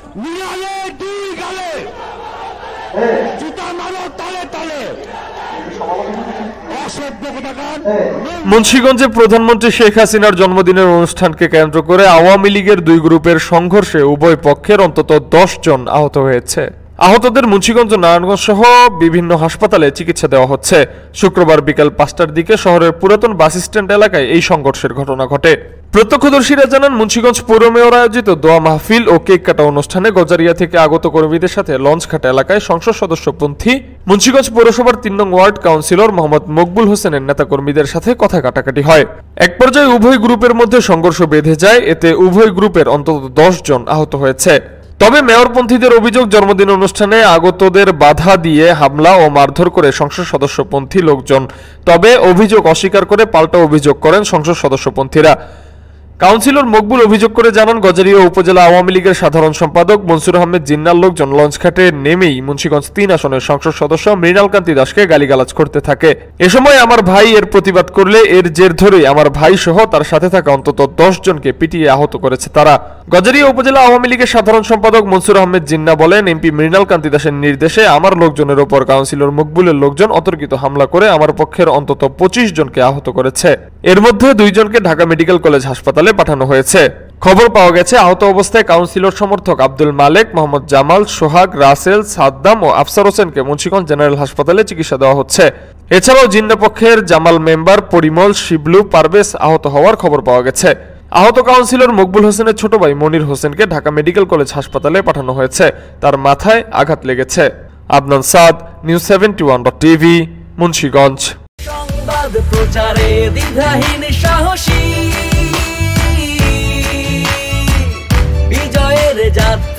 মিলালে দুই গালে জুতা মারো তালে তালে। মুন্সিগঞ্জে প্রধানমন্ত্রী শেখ হাসিনার জন্মদিনের অনুষ্ঠানকে কেন্দ্র করে আওয়ামী লীগের দুই গ্রুপের সংঘর্ষে উভয় পক্ষের অন্তত 10 জন আহত হয়েছে। আহতদের মুন্সিগঞ্জ, নারায়ণগঞ্জ সহ বিভিন্ন হাসপাতালে চিকিৎসা দেওয়া হচ্ছে। শুক্রবার বিকাল 5টার দিকে শহরের পুরাতন বাস স্ট্যান্ড এলাকায় এই সংঘর্ষের ঘটনা ঘটে। প্রত্যক্ষদর্শীরা জানান, মুন্সিগঞ্জ পৌর মেয়র আয়োজিত দোয়া মাহফিল ও কেক কাটা অনুষ্ঠানে গজারিয়া থেকে আগত কর্মীদের সাথে লঞ্চঘাট এলাকায় সংসদ সদস্যপন্থী মুন্সিগঞ্জ পৌরসভার 3 নং ওয়ার্ড কাউন্সিলর মোহাম্মদ মকবুল হোসেনের নেতাকর্মীদের সাথে কথা কাটাকাটি হয়। এক পর্যায়ে উভয় গ্রুপের মধ্যে সংঘর্ষ বেঁধে যায়। এতে উভয় গ্রুপের অন্তত 10 জন আহত হয়েছে। তবে মেয়রপন্থীদের অভিযোগ, জন্মদিন অনুষ্ঠানে আগতদের বাধা দিয়ে হামলা ও মারধর করে সংসদ সদস্যপন্থী লোকজন। তবে অভিযোগ অস্বীকার করে পাল্টা অভিযোগ করেন সংসদ সদস্যপন্থীরা। কাউন্সিলর মকবুল অভিযোগ করে জানান, গজারিয়া উপজেলা আওয়ামী লীগের সাধারণ সম্পাদক মনসুর আহমেদ জিন্নার লোকজন লঞ্চঘাটে নেমেই মুন্সিগঞ্জ 3 আসনের সংসদ সদস্য মৃণাল কান্তি দাসকে গালিগালাজ করতে থাকে। এ সময় আমার ভাই এর প্রতিবাদ করলে এর জের ধরেই আমার ভাই সহ তার সাথে থাকা অন্তত 10 জনকে পিটিয়ে আহত করেছে তারা। গজারিয়া উপজেলা আওয়ামী লীগের সাধারণ সম্পাদক মনসুর আহমেদ জিন্না বলেন, এমপি মৃণাল কান্তি দাসের নির্দেশে আমার লোকজনের ওপর কাউন্সিলর মকবুলের লোকজন অতর্কিত হামলা করে আমার পক্ষের অন্তত 25 জনকে আহত করেছে। এর মধ্যে 2 জনকে ঢাকা মেডিকেল কলেজ হাসপাতালে পাঠানো হয়েছে। খবর পাওয়া গেছে, আহত অবস্থায় কাউন্সিলর সমর্থক আব্দুল মালেক, মোহাম্মদ জামাল, সোহাগ, রাসেল, সাদ্দাম ও আফসার হোসেনকে মুন্সিগঞ্জ জেনারেল হাসপাতালে চিকিৎসা দেওয়া হচ্ছে। এছাড়াও জিন্না পক্ষের জামাল মেম্বার, পরিমল, শিবলু, পারভেজ আহত হওয়ার খবর পাওয়া গেছে। আহত কাউন্সিলর মকবুল হোসেনের ছোট ভাই মনির হোসেনকে ঢাকা মেডিকেল কলেজ হাসপাতালে পাঠানো হয়েছে। তার মাথায় আঘাত লেগেছে। Adnan Saad, news 71.tv, Munshiganj. সংবাদ প্রচারে দ্বিধাহীন সাহসী বিজয়ের যাত্রা।